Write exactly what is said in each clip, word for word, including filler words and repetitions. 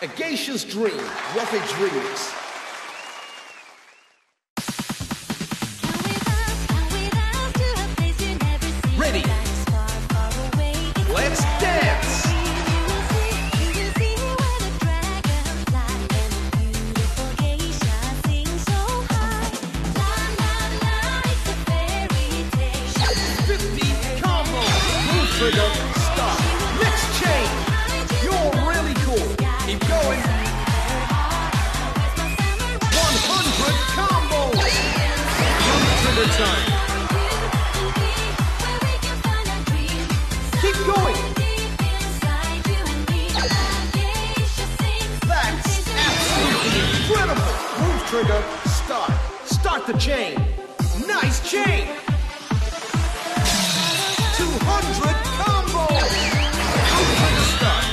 A Geisha's Dream, Roughage Remix. Ready? Let's dance! fifty combo! Move trigger, stop. Next chain! You're really cool. Keep going. one hundred combos! Move trigger time. Keep going. That's absolutely incredible. Move trigger, start. Start the chain. Nice chain. two hundred combos. Move trigger, start.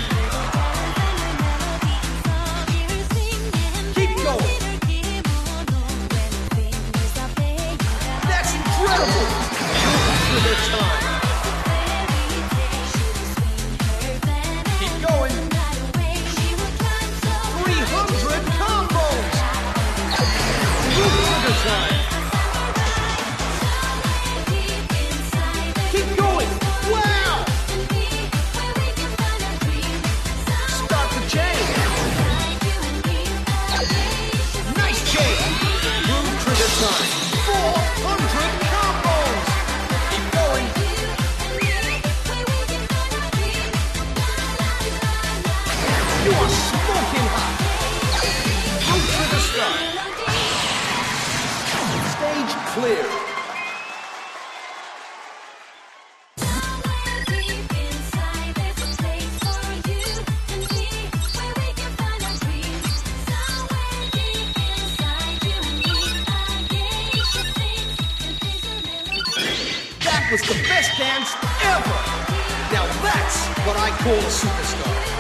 Keep going. That's incredible. Move trigger time. Keep going. three hundred combos. Move trigger time. Keep going. Wow. Start the chain. Nice chain. Move trigger time. four hundred combos. Keep going. You are smoking hot. Move trigger start. Stage clear. That was the best dance ever. Now that's what I call a superstar.